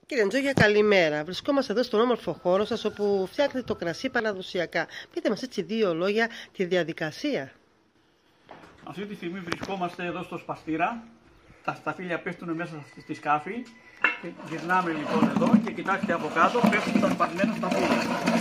Κύριε Τζόγια, καλημέρα. Βρισκόμαστε εδώ στον όμορφο χώρο σας όπου φτιάχνετε το κρασί παραδοσιακά. Πείτε μας έτσι δύο λόγια τη διαδικασία. Αυτή τη στιγμή βρισκόμαστε εδώ στο σπαστήρα. Τα σταφύλια πέφτουν μέσα στη σκάφη. Γυρνάμε λοιπόν εδώ και κοιτάξτε από κάτω πέφτουν τα σπασμένα σταφύλια.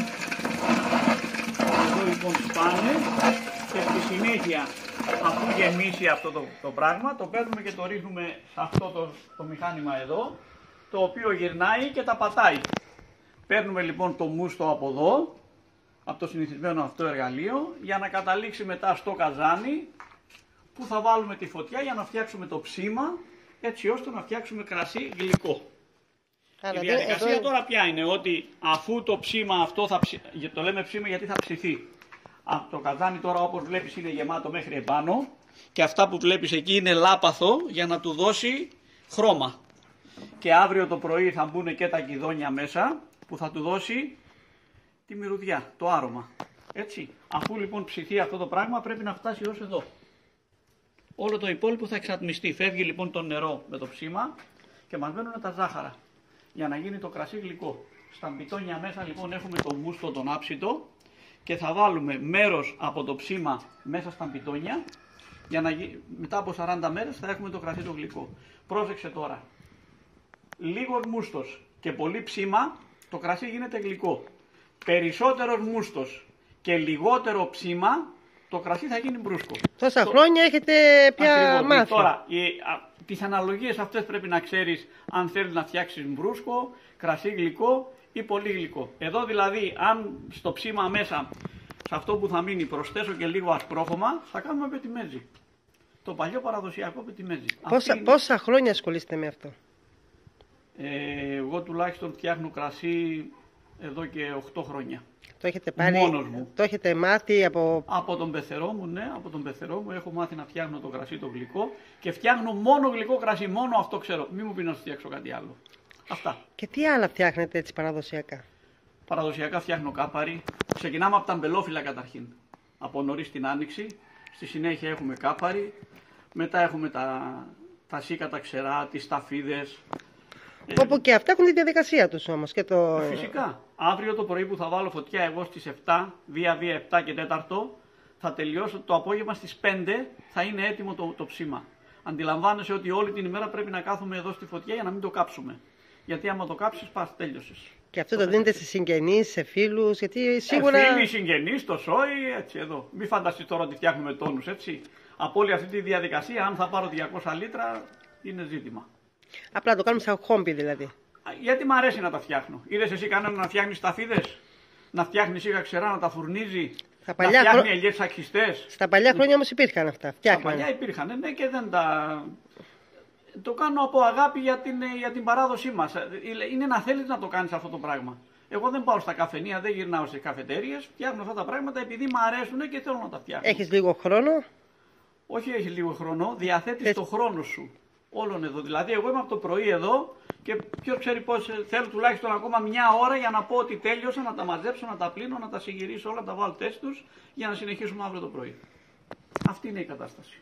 Εδώ λοιπόν σπάνε και στη συνέχεια, αφού γεμίσει αυτό το πράγμα, το παίρνουμε και το ρίχνουμε σε αυτό το μηχάνημα εδώ, το οποίο γυρνάει και τα πατάει. Παίρνουμε λοιπόν το μούστο από εδώ, από το συνηθισμένο αυτό εργαλείο, για να καταλήξει μετά στο καζάνι, που θα βάλουμε τη φωτιά για να φτιάξουμε το ψήμα, έτσι ώστε να φτιάξουμε κρασί γλυκό. Η διαδικασία τώρα ποια είναι, ότι αφού το ψήμα αυτό, το λέμε ψήμα γιατί θα ψηθεί. Το καζάνι τώρα όπως βλέπεις είναι γεμάτο μέχρι επάνω και αυτά που βλέπεις εκεί είναι λάπαθο για να του δώσει χρώμα. Και αύριο το πρωί θα μπουν και τα κηδόνια μέσα που θα του δώσει τη μυρωδιά, το άρωμα. Έτσι, αφού λοιπόν ψηθεί αυτό το πράγμα πρέπει να φτάσει ως εδώ. Όλο το υπόλοιπο θα εξατμιστεί. Φεύγει λοιπόν το νερό με το ψήμα και μας μένουν τα ζάχαρα για να γίνει το κρασί γλυκό. Στα μπιτόνια μέσα λοιπόν έχουμε το μούστο τον άψητο και θα βάλουμε μέρος από το ψήμα μέσα στα μπιτόνια για να μετά από 40 μέρες θα έχουμε το κρασί το γλυκό. Πρόσεξε τώρα. Λίγος μούστος και πολύ ψήμα, το κρασί γίνεται γλυκό. Περισσότερος μούστος και λιγότερο ψήμα, το κρασί θα γίνει μπρούσκο. Τόσα χρόνια έχετε πια μάθει. Τώρα, τις αναλογίες αυτές πρέπει να ξέρεις αν θέλεις να φτιάξεις μπρούσκο, κρασί γλυκό ή πολύ γλυκό. Εδώ δηλαδή, αν στο ψήμα μέσα, σε αυτό που θα μείνει, προσθέσω και λίγο ασπρόχωμα, θα κάνουμε πετιμέζι. Το παλιό παραδοσιακό πετιμέζι. Πόσα χρόνια ασχολείστε με αυτό? Εγώ τουλάχιστον φτιάχνω κρασί εδώ και 8 χρόνια. Το έχετε πάρει, μόνος μου. Το έχετε μάθει από τον πεθερό μου, ναι, από τον πεθερό μου έχω μάθει να φτιάχνω το κρασί το γλυκό και φτιάχνω μόνο γλυκό κρασί, μόνο αυτό ξέρω. Μην μου πει να σου φτιάξω κάτι άλλο. Αυτά. Και τι άλλα φτιάχνετε έτσι παραδοσιακά? Παραδοσιακά φτιάχνω κάπαρι. Ξεκινάμε από τα αμπελόφυλλα καταρχήν. Από νωρίς την άνοιξη. Στη συνέχεια έχουμε κάπαρι. Μετά έχουμε τα σίκατα ξερά, τις σταφίδες. Όπου και αυτά έχουν τη διαδικασία τους όμως. Και Φυσικά. Αύριο το πρωί που θα βάλω φωτιά εγώ στις 7, βία 7 και 4, θα τελειώσω το απόγευμα στις 5, θα είναι έτοιμο το ψήμα. Αντιλαμβάνεσαι ότι όλη την ημέρα πρέπει να κάθουμε εδώ στη φωτιά για να μην το κάψουμε. Γιατί άμα το κάψεις πας, τέλειωσες. Και αυτό το δίνετε σε συγγενείς, σε φίλους, γιατί σίγουρα... Φίλοι, συγγενείς, το σόι, έτσι εδώ. Μην φανταστείς τώρα ότι φτιάχνουμε τόνους, έτσι. Από όλη αυτή τη διαδικασία, αν θα πάρω 200 λίτρα, είναι ζήτημα. Απλά το κάνουμε σαν χόμπι δηλαδή. Γιατί μου αρέσει να τα φτιάχνω. Είδες εσύ κανέναν να φτιάχνει σταφίδες, να φτιάχνει σίγα ξερά, να τα φουρνίζει, να φτιάχνει ελιές αξιστές. Στα παλιά χρόνια όμως υπήρχαν αυτά. Στα παλιά υπήρχαν, ναι, και δεν τα... Το κάνω από αγάπη για την παράδοσή μας. Είναι να θέλεις να το κάνεις αυτό το πράγμα. Εγώ δεν πάω στα καφενεία, δεν γυρνάω στις καφετέριες, φτιάχνω αυτά τα πράγματα επειδή μου αρέσουν και θέλω να τα φτιάχνω. Έχεις λίγο χρόνο? Όχι, έχεις λίγο χρόνο, διαθέτεις το χρόνο σου. Όλων εδώ. Δηλαδή, εγώ είμαι από το πρωί εδώ και ποιος ξέρει πώς θέλω τουλάχιστον ακόμα μια ώρα για να πω ότι τέλειωσα, να τα μαζέψω, να τα πλύνω, να τα συγκυρίσω όλα, να τα βάλω τεστ τους για να συνεχίσουμε αύριο το πρωί. Αυτή είναι η κατάσταση.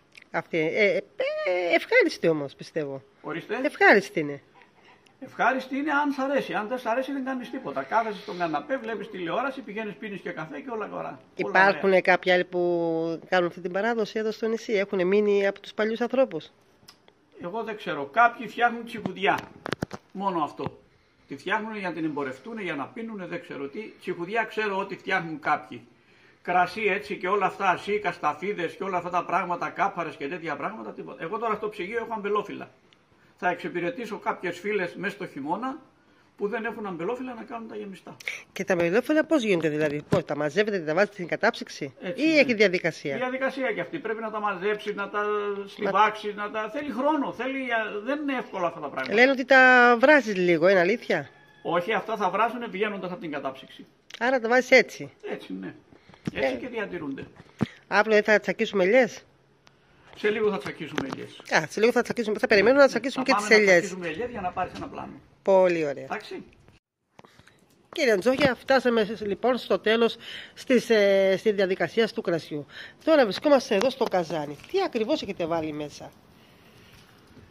Ευχάριστη όμως, πιστεύω. Ορίστε. Ευχάριστη είναι. Ευχάριστη είναι αν σ' αρέσει. Αν δεν σ' αρέσει, δεν κάνεις τίποτα. Κάθεσαι στον καναπέ, βλέπεις τηλεόραση, πηγαίνεις, πίνεις και καφέ και όλα καλά. Υπάρχουν κάποιοι άλλοι που κάνουν αυτή την παράδοση εδώ στο νησί, έχουν μείνει από τους παλιούς ανθρώπους? Εγώ δεν ξέρω. Κάποιοι φτιάχνουν τσιχουδιά. Μόνο αυτό. Τη φτιάχνουν για να την εμπορευτούν, για να πίνουν, δεν ξέρω τι. Τσιχουδιά ξέρω ότι φτιάχνουν κάποιοι. Κρασί έτσι και όλα αυτά, σίκα, σταφίδες και όλα αυτά τα πράγματα, κάπαρες και τέτοια πράγματα, τίποτα. Εγώ τώρα στο ψυγείο έχω αμπελόφυλλα. Θα εξυπηρετήσω κάποιες φίλες μέσα στο χειμώνα που δεν έχουν αμπελόφυλλα να κάνουν τα γεμιστά. Και τα αμπελόφυλλα πώς γίνονται δηλαδή? Πώς τα μαζεύετε, τα βάζετε στην κατάψυξη έτσι, ή ναι. Έχει διαδικασία? Η διαδικασία και αυτή. Πρέπει να τα μαζέψει, να τα στιβάξει, θέλει χρόνο. Δεν είναι εύκολα αυτά τα πράγματα. Λένε ότι τα βράζεις λίγο, είναι αλήθεια? Όχι, αυτά θα βράζουν πηγαίνοντας από την κατάψυξη. Άρα τα βάζεις έτσι? Έτσι, ναι. Έτσι και διατηρούνται. Αύριο θα τσακίσουμε ελιές? Σε λίγο θα τσακίσουμε ελιές. Σε λίγο θα τσακίσουμε. Θα περιμένουμε να τσακίσουμε και τις ελιές. Θα τσακίσουμε ελιές για να πάρεις ένα πλάνο. Πολύ ωραία. Εντάξει. Κύριε Τζόγια, φτάσαμε λοιπόν στο τέλος στη διαδικασία του κρασιού. Τώρα βρισκόμαστε εδώ στο καζάνι. Τι ακριβώς έχετε βάλει μέσα?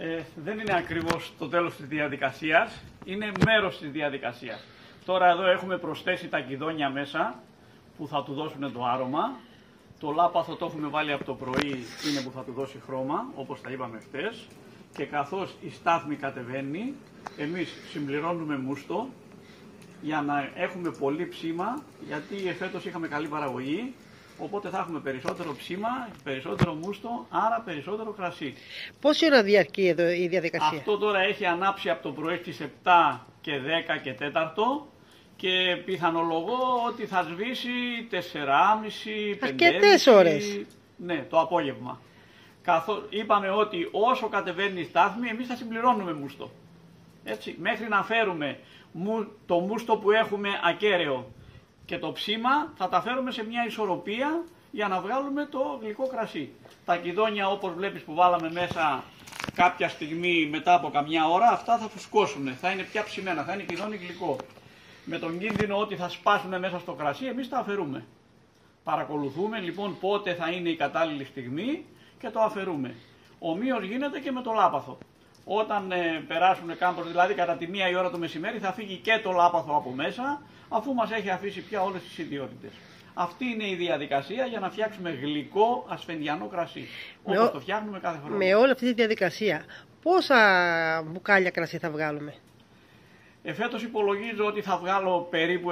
Δεν είναι ακριβώς το τέλος της διαδικασίας, είναι μέρος της διαδικασίας. Τώρα εδώ έχουμε προσθέσει τα κηδόνια μέσα που θα του δώσουν το άρωμα. Το λάπαθο το έχουμε βάλει από το πρωί, είναι που θα του δώσει χρώμα, όπως τα είπαμε χτες. Και καθώς η στάθμη κατεβαίνει, εμείς συμπληρώνουμε μούστο για να έχουμε πολύ ψήμα, γιατί εφέτος είχαμε καλή παραγωγή, οπότε θα έχουμε περισσότερο ψήμα, περισσότερο μούστο, άρα περισσότερο κρασί. Πόση ώρα διαρκεί εδώ η διαδικασία? Αυτό τώρα έχει ανάψει από το πρωί στις 7 και 10 και 4 και πιθανολογώ ότι θα σβήσει 4,5, 5,5. Αρκετές ώρες. Ναι, το απόγευμα. Είπαμε ότι όσο κατεβαίνει η στάθμη, εμείς θα συμπληρώνουμε μούστο. Έτσι, μέχρι να φέρουμε το μούστο που έχουμε ακέραιο και το ψήμα, θα τα φέρουμε σε μια ισορροπία για να βγάλουμε το γλυκό κρασί. Τα κηδόνια, όπως βλέπεις που βάλαμε μέσα κάποια στιγμή μετά από καμιά ώρα, αυτά θα φουσκώσουν, θα είναι πια ψημένα, θα είναι κηδόνι γλυκό. Με τον κίνδυνο ότι θα σπάσουν μέσα στο κρασί, εμείς τα αφαιρούμε. Παρακολουθούμε λοιπόν πότε θα είναι η κατάλληλη στιγμή και το αφαιρούμε. Ομοίως γίνεται και με το λάπαθο. Όταν περάσουν κάμπος, δηλαδή κατά τη 1 η ώρα το μεσημέρι, θα φύγει και το λάπαθο από μέσα, αφού μας έχει αφήσει πια όλες τις ιδιότητες. Αυτή είναι η διαδικασία για να φτιάξουμε γλυκό ασφεντιανό κρασί, όπως το φτιάχνουμε κάθε χρόνο. Με όλη αυτή τη διαδικασία, πόσα μπουκάλια κρασί θα βγάλουμε? Εφέτος υπολογίζω ότι θα βγάλω περίπου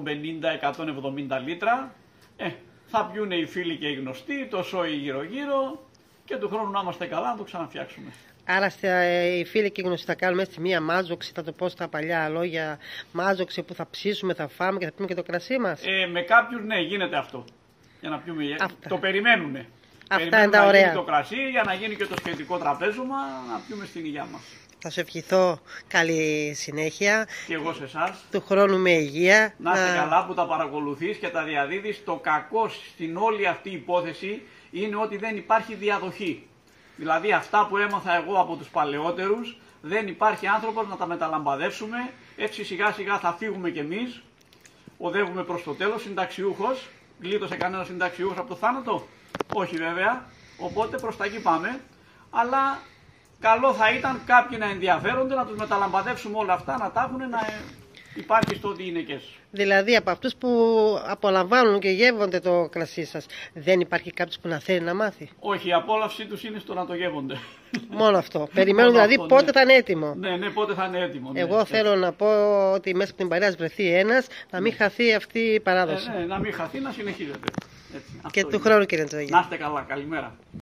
150-170 λίτρα. Θα πιούνε οι φίλοι και οι γνωστοί, το σόι γύρω-γύρω και του χρόνου να είμαστε καλά να το ξαναφτιάξουμε. Άρα οι φίλοι και οι γνωστοί θα κάνουμε έτσι μία μάζοξη, θα το πω στα παλιά λόγια, μάζοξη που θα ψήσουμε, θα φάμε και θα πιούμε και το κρασί μας. Με κάποιους ναι, γίνεται αυτό. Για να πιούμε, το περιμένουνε. Αυτά είναι τα ωραία. Να γίνει το κρασί για να γίνει και το σχετικό τραπέζωμα, να πιούμε στην υγειά μας. Θα σου ευχηθώ καλή συνέχεια. Και εγώ σε εσάς. Του χρόνου με υγεία. Να είστε καλά που τα παρακολουθείς και τα διαδίδεις. Το κακό στην όλη αυτή η υπόθεση είναι ότι δεν υπάρχει διαδοχή. Δηλαδή αυτά που έμαθα εγώ από τους παλαιότερους, δεν υπάρχει άνθρωπος να τα μεταλαμπαδεύσουμε. Έτσι σιγά σιγά θα φύγουμε κι εμείς. Οδεύουμε προς το τέλος. Συνταξιούχος. Γλίτωσε κανένα συνταξιούχος από το θάνατο? Όχι βέβαια. Οπότε προς τα εκεί πάμε. Αλλά καλό θα ήταν κάποιοι να ενδιαφέρονται, να τους μεταλαμπαδεύσουμε όλα αυτά, να τα έχουν, να υπάρχει στο γυναικές. Δηλαδή από αυτούς που απολαμβάνουν και γεύονται το κρασί σας, δεν υπάρχει κάποιος που να θέλει να μάθει? Όχι, η απόλαυσή τους είναι στο να το γεύονται. Μόνο αυτό. Περιμένουν δηλαδή πότε ναι. Θα είναι έτοιμο. Ναι, πότε θα είναι έτοιμο. Ναι. Εγώ θέλω να πω ότι μέσα από την παρέα βρεθεί ένας, να μην χαθεί αυτή η παράδοση. Ναι, να μην χαθεί, να συνεχίζεται. Έτσι, και του χρόνου, κύριε Τζόγη. Να είστε καλά, καλημέρα.